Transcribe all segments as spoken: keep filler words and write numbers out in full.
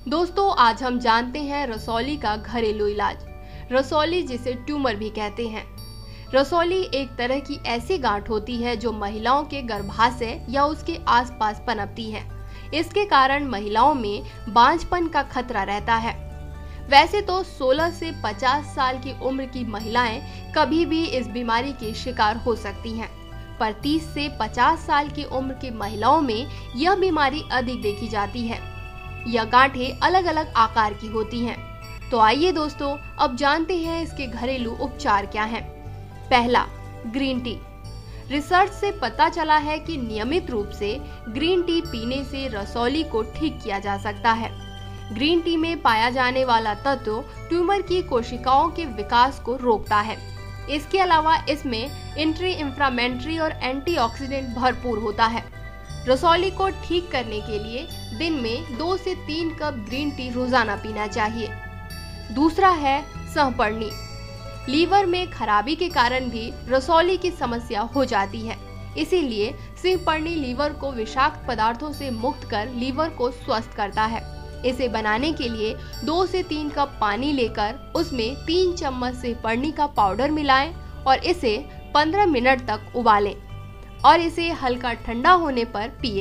दोस्तों आज हम जानते हैं रसौली का घरेलू इलाज। रसौली जिसे ट्यूमर भी कहते हैं। रसौली एक तरह की ऐसी गांठ होती है जो महिलाओं के गर्भाशय या उसके आसपास पनपती है। इसके कारण महिलाओं में बांझपन का खतरा रहता है। वैसे तो सोलह से पचास साल की उम्र की महिलाएं कभी भी इस बीमारी की शिकार हो सकती हैं, पर तीस से पचास साल की उम्र की महिलाओं में यह बीमारी अधिक देखी जाती है। यह गांठें अलग अलग आकार की होती हैं। तो आइए दोस्तों अब जानते हैं इसके घरेलू उपचार क्या हैं। पहला, ग्रीन टी। रिसर्च से पता चला है कि नियमित रूप से ग्रीन टी पीने से रसौली को ठीक किया जा सकता है। ग्रीन टी में पाया जाने वाला तत्व ट्यूमर की कोशिकाओं के विकास को रोकता है। इसके अलावा इसमें एंटी इंफ्लेमेटरी और एंटीऑक्सीडेंट भरपूर होता है। रसौली को ठीक करने के लिए दिन में दो से तीन कप ग्रीन टी रोजाना पीना चाहिए। दूसरा है सहपड़नी। लीवर में खराबी के कारण भी रसौली की समस्या हो जाती है, इसीलिए सहपड़नी लीवर को विषाक्त पदार्थों से मुक्त कर लीवर को स्वस्थ करता है। इसे बनाने के लिए दो से तीन कप पानी लेकर उसमें तीन चम्मच सहपड़नी का पाउडर मिलाएं और इसे पंद्रह मिनट तक उबालें और इसे हल्का ठंडा होने पर पिए।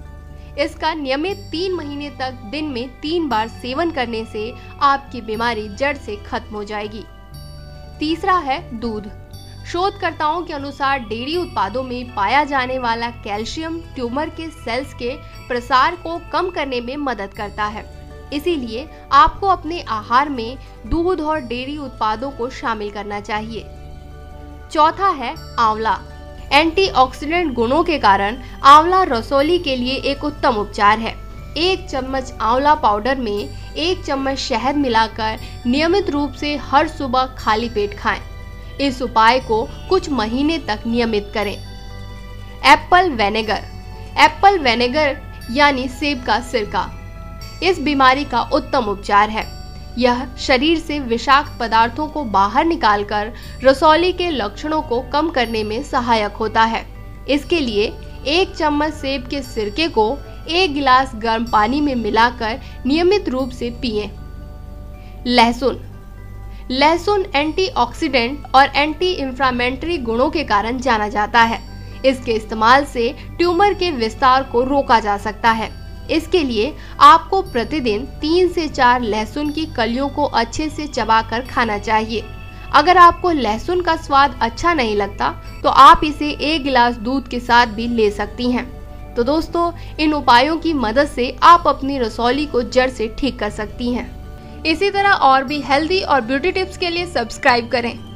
इसका नियमित तीन महीने तक दिन में तीन बार सेवन करने से आपकी बीमारी जड़ से खत्म हो जाएगी। तीसरा है दूध। शोधकर्ताओं के अनुसार डेयरी उत्पादों में पाया जाने वाला कैल्शियम ट्यूमर के सेल्स के प्रसार को कम करने में मदद करता है, इसीलिए आपको अपने आहार में दूध और डेयरी उत्पादों को शामिल करना चाहिए। चौथा है आंवला। एंटीऑक्सीडेंट गुणों के कारण आंवला रसौली के लिए एक उत्तम उपचार है। एक चम्मच आंवला पाउडर में एक चम्मच शहद मिलाकर नियमित रूप से हर सुबह खाली पेट खाएं। इस उपाय को कुछ महीने तक नियमित करें। Apple vinegar. एप्पल विनेगर यानी सेब का सिरका इस बीमारी का उत्तम उपचार है। यह शरीर से विषाक्त पदार्थों को बाहर निकालकर रसौली के लक्षणों को कम करने में सहायक होता है। इसके लिए एक चम्मच सेब के सिरके को एक गिलास गर्म पानी में मिलाकर नियमित रूप से पिएं। लहसुन। लहसुन एंटीऑक्सीडेंट और एंटी इंफ्लेमेटरी गुणों के कारण जाना जाता है। इसके इस्तेमाल से ट्यूमर के विस्तार को रोका जा सकता है। इसके लिए आपको प्रतिदिन तीन से चार लहसुन की कलियों को अच्छे से चबाकर खाना चाहिए। अगर आपको लहसुन का स्वाद अच्छा नहीं लगता तो आप इसे एक गिलास दूध के साथ भी ले सकती हैं। तो दोस्तों इन उपायों की मदद से आप अपनी रसौली को जड़ से ठीक कर सकती हैं। इसी तरह और भी हेल्दी और ब्यूटी टिप्स के लिए सब्सक्राइब करें।